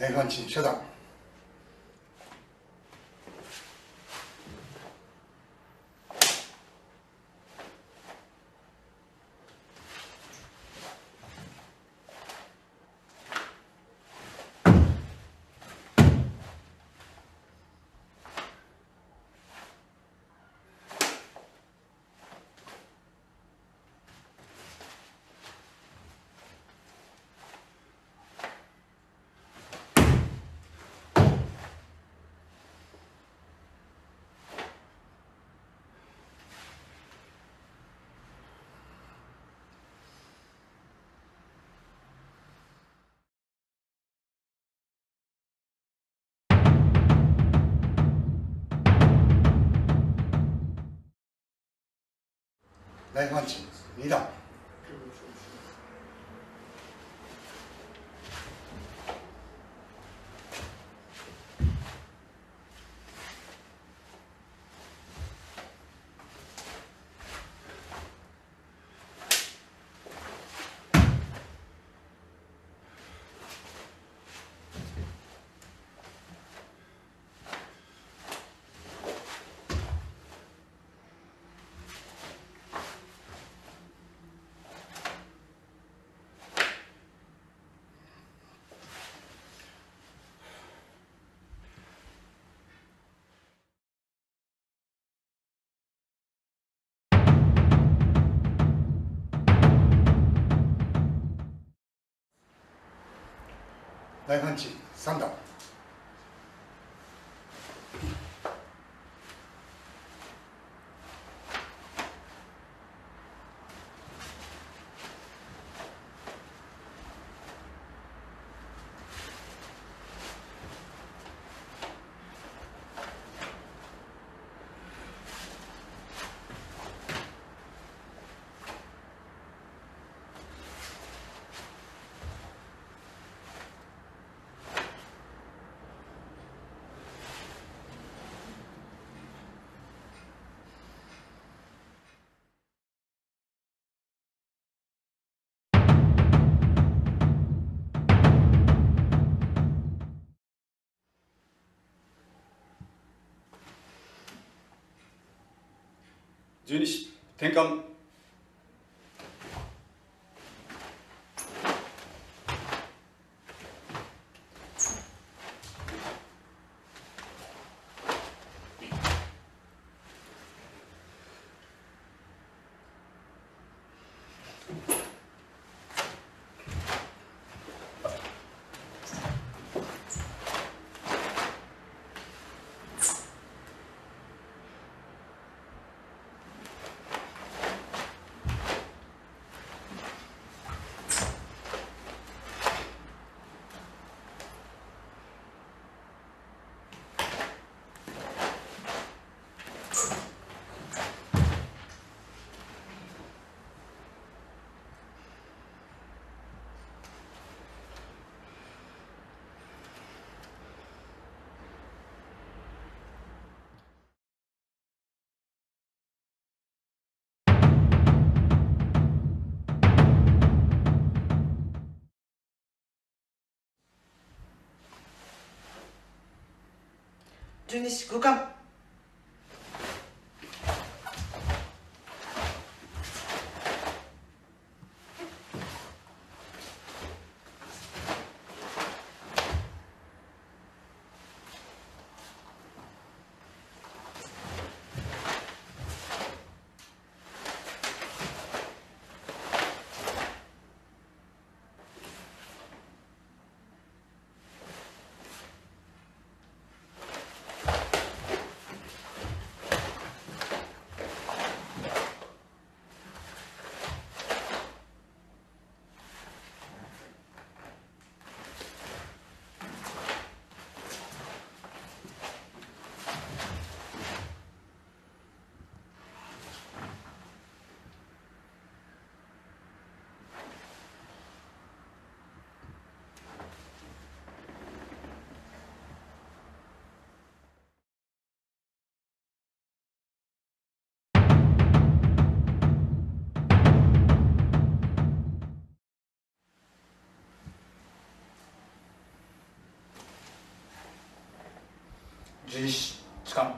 大判賃初段。大判賃2段。大判賃3段。 十二支転換。 十二支空間。 巻。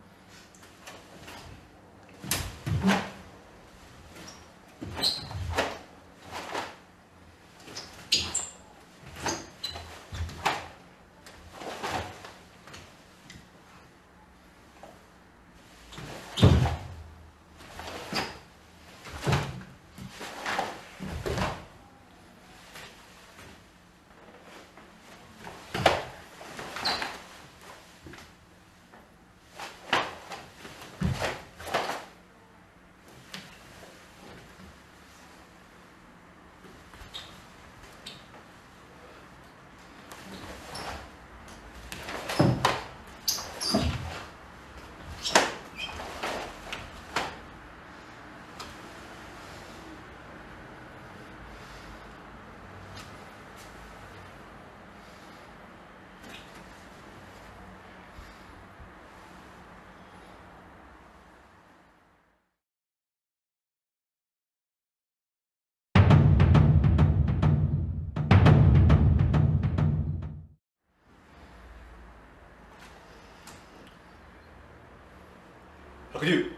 白龍。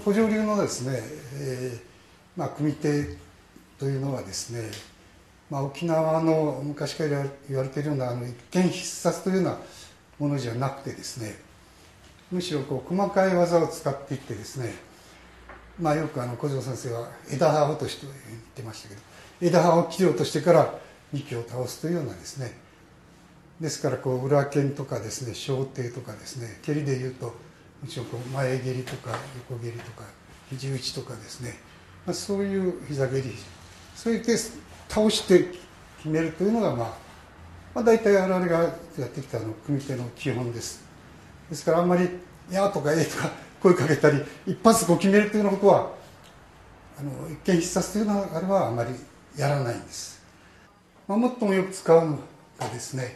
古城流のですね、組手というのはですね、沖縄の昔から言われているような一見必殺というようなものじゃなくてですね、むしろ細かい技を使っていってですね、よく小城先生は枝葉落としと言ってましたけど、枝葉を切り落としてから幹を倒すというようなですね、ですから裏剣とかですね、小手とかですね、蹴りでいうともちろん前蹴りとか横蹴りとか肘打ちとかですね、そういう膝蹴り、そうやって倒して決めるというのが大体我々がやってきた組手の基本です。ですからあんまり「や」とか「え」とか声かけたり一発決めるというようなことは一見必殺というのはあれはあまりやらないんです。もっともよく使うのがですね、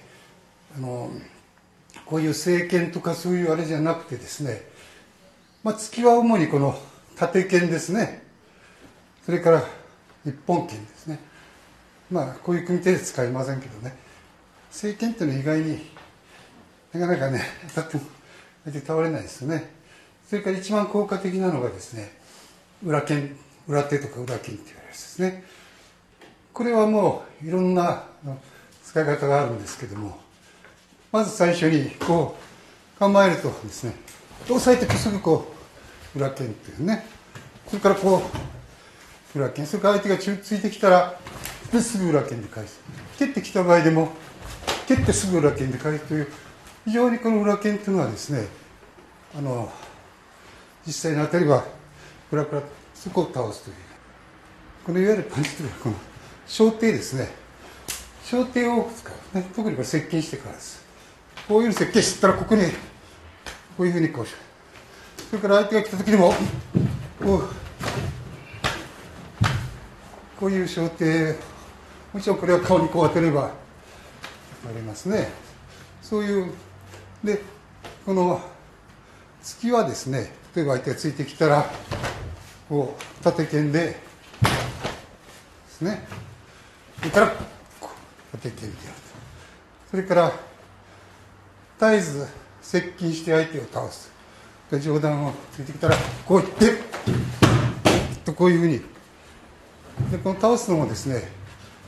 こういう正剣とかそういうあれじゃなくてですね、突きは主にこの縦剣ですね、それから一本剣ですね。こういう組手で使いませんけどね、正剣っていうのは意外になかなかね当たっても相手倒れないですよね。それから一番効果的なのがですね、裏剣、裏手とか裏剣って言われるやつですね。これはもういろんな使い方があるんですけども、まず最初に構えるとですね、押さえてすぐ裏剣っていうね、それから裏剣、それから相手がついてきたらすぐ裏剣で返す、蹴ってきた場合でも蹴ってすぐ裏剣で返すという、非常にこの裏剣というのはですね、実際に当たればクラクラそこを倒すという、このいわゆるパンチというか小手ですね、小手を使うね、特にこれ接近してからです。こういうふうに接近してったらここにこういうふうにそれから相手が来た時にもこういう小手、もちろんこれは顔に当てれば割れますね。そういうで、この突きはですね、例えば相手がついてきたら縦剣ですね、それから縦剣でやると、それから絶えず接近して相手を倒す、上段をついてきたらこういってこういうふうにで、この倒すのもですね、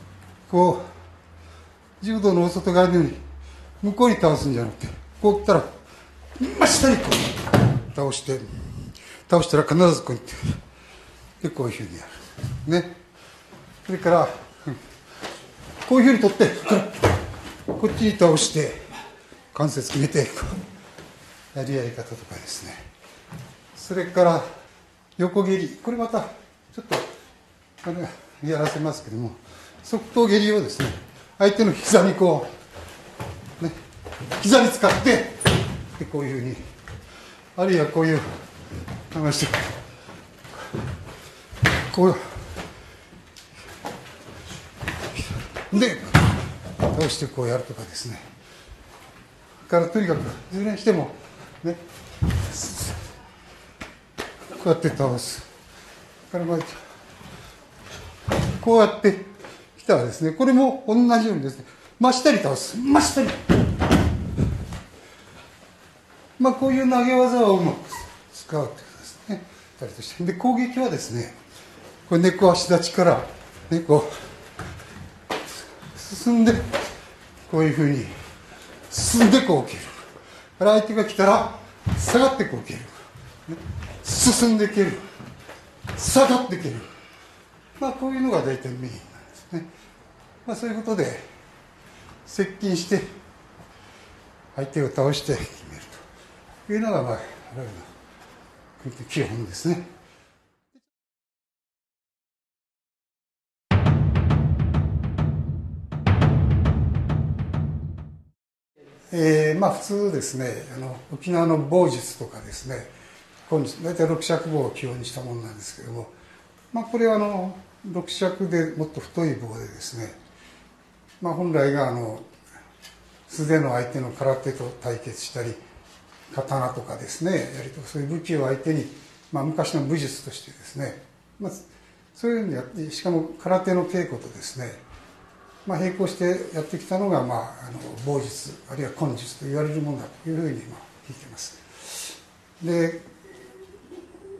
柔道の大外側のように向こうに倒すんじゃなくて、こう来たら真下に倒したら必ずこういってでこういうふうにやるね。それからこういうふうに取ってこっちに倒して関節決めてやり方とかですね。それから横蹴り、これまたちょっとやらせますけども、側頭蹴りをですね、相手の膝に膝に使ってでこういうふうに、あるいはこういうしてで倒してやるとかですね。からとにかくいずれにしてもね、こうやって倒すからこうやってきたらですね、これも同じようにですね、真下に倒す、真下にこういう投げ技をうまく使うということですね。で攻撃はですね、これ猫足立ちから進んでこういうふうに進んで蹴る。相手が来たら下がって蹴る、進んで蹴る、下がって蹴る、こういうのが大体メインなんですね。そういうことで接近して相手を倒して決めるというのが我々の基本ですね。普通ですね、沖縄の棒術とかですね、大体六尺棒を基本にしたものなんですけども、これは六尺でもっと太い棒でですね、本来が素手の相手の空手と対決したり、刀とかですね、そういう武器を相手に、昔の武術としてですね、そういうふうにやって、しかも空手の稽古とですね、並行してやってきたのが、棒術あるいは根術と言われるものだというふうに聞いています。で、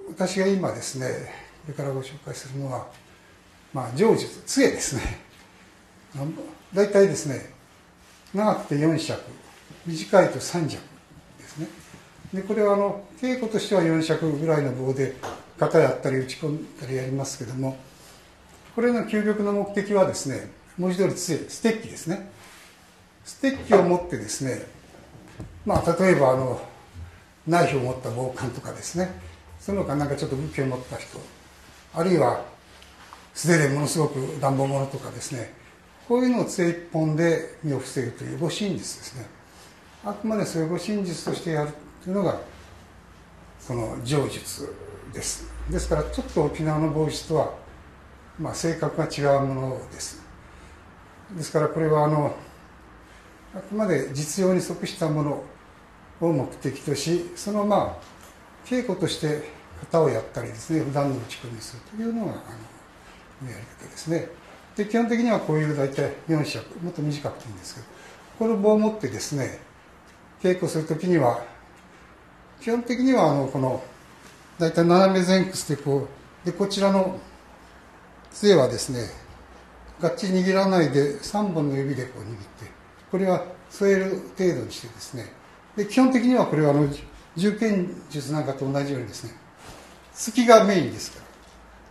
私が今ですね、これからご紹介するのは、杖術、杖ですね。大体ですね、長くて4尺、短いと3尺ですね。で、これは稽古としては4尺ぐらいの棒で型やったり打ち込んだりやりますけども、これの究極の目的はですね、文字通り杖、ステッキですね。ステッキを持ってですね、例えばナイフを持った暴漢とかですね、その他なんかちょっと武器を持った人、あるいは素手でものすごく乱暴者とかですね、こういうのを杖一本で身を防ぐという護身術ですね。あくまでそういう護身術としてやるというのがその杖術です。ですからちょっと沖縄の棒術とは性格が違うものです。ですからこれはあくまで実用に即したものを目的とし、その稽古として型をやったりですね、普段の打ち込みするというのがやり方ですね。で、基本的にはこういう大体4尺、もっと短くていいんですけど、この棒を持ってですね、稽古するときには、基本的にはこの大体斜め前屈でで、こちらの杖はですね、がっちり握らないで3本の指で握って、これは添える程度にしてですね、で、基本的にはこれは銃剣術なんかと同じようにですね、突きがメインですから、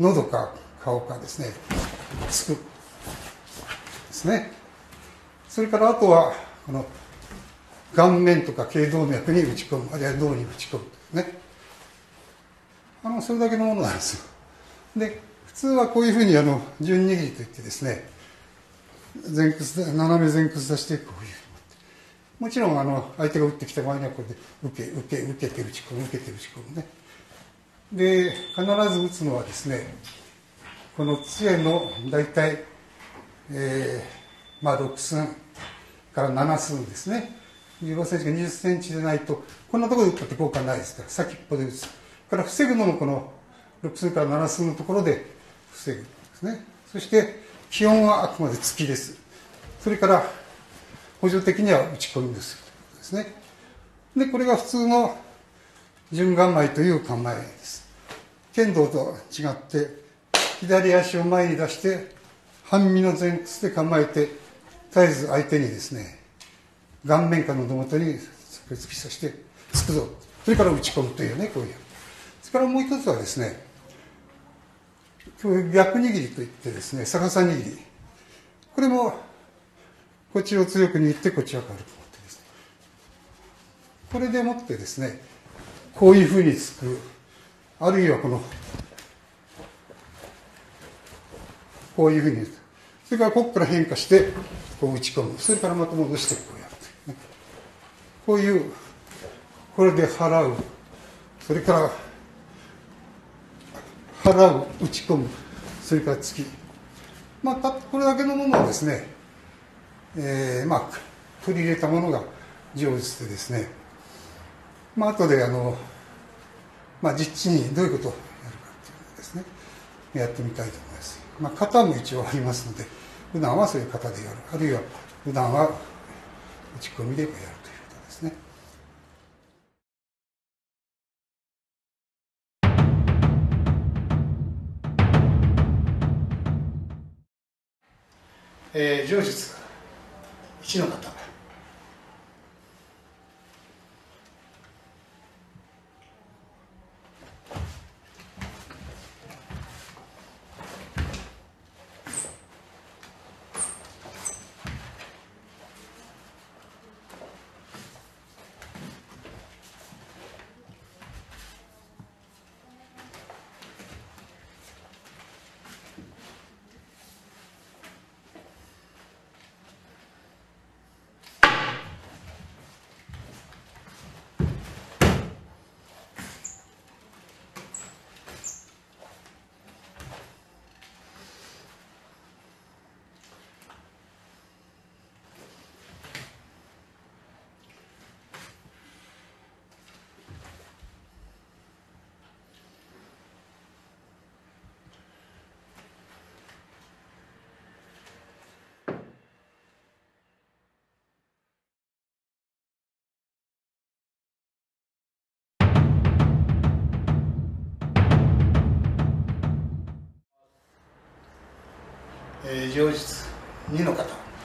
喉か顔かですね、突くですね。それからあとはこの顔面とか頸動脈に打ち込む、あるいは胴に打ち込むですね。それだけのものなんですよ。で、普通はこういうふうに順握りといってですね、斜め前屈出してこういうふうに持って、もちろん相手が打ってきた場合にはこれで受けて打ち込む、受けて打ち込むね。で、必ず打つのはですね、この杖の大体、6寸から7寸ですね。15センチか20センチでないと、こんなところで打ったって効果ないですから、先っぽで打つ。から防ぐのもこの6寸から7寸のところで防ぐんですね。そして基本はあくまで突きです。それから補助的には打ち込みですということですね。で、これが普通の順構えという構えです。剣道と違って左足を前に出して半身の前屈で構えて、絶えず相手にですね、顔面か喉元に突き刺して突くぞ、それから打ち込むというね、こういう。それからもう一つはですね、逆握りといってですね、逆さ握り。これもこっちを強く握ってこっちは軽く持ってですね、これでもってですね、こういうふうに突く、あるいはこういうふうに、それからここから変化してこう打ち込む、それからまた戻してこうやるというね、こういう、これで払う、それから払う、打ち込む、それから突き、これだけのものをですね、取り入れたものが上手でですね、後で実地にどういうことをやるかっていうのをですね、やってみたいと思います。型も一応ありますので、普段はそういう型でやる、あるいは普段は打ち込みでやるということですね。杖術1の型。 療術2の方。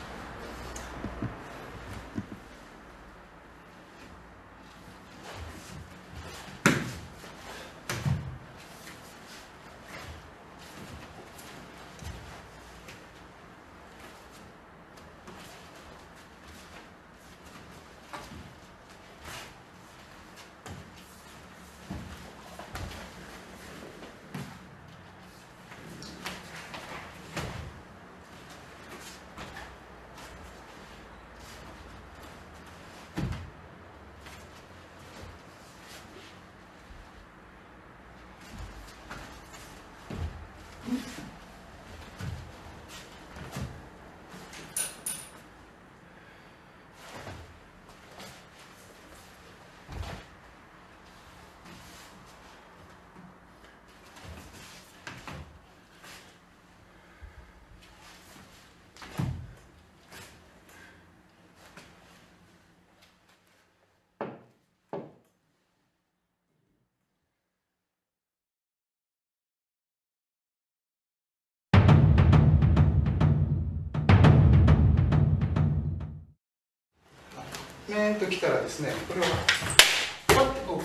ときたらですね、これをパッとこう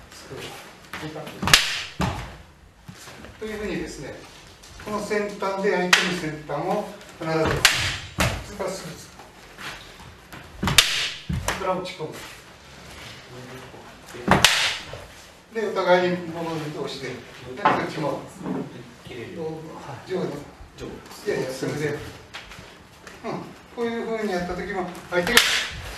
というふうにですね、この先端で相手の先端を必ずからすぐから打ち込む。で、お互いに物同士で、こっちも上下のいやいや、それで、こういうふうにやったときも相手が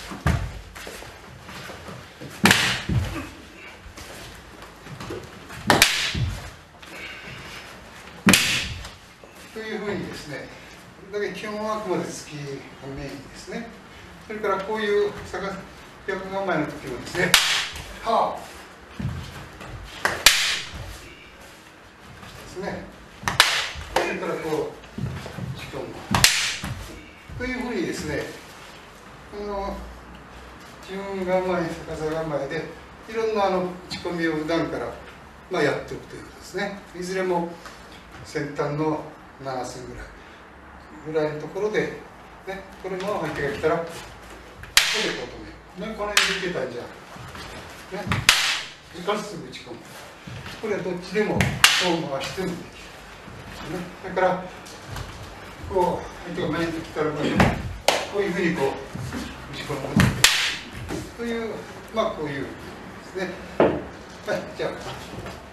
というふうにですね、これだけ基本はあくまで突きがメインですね。それからこういう逆構えの時もですね、はあですね。それからこう打ち込むというふうにですね、順構え、逆さ構えでいろんな打ち込みを普段から、やっておくということですね。いずれも先端の7寸ぐらいのところで、ね、これも相手が来たらここでこう止める、ね、この辺でいけたんじゃね、時間すぐ打ち込む。これはどっちでもこう回してもできる、ね、それからこう相手が前に来たらこういうふうにこう打ち込むという、こういうですね。はい、じゃあ。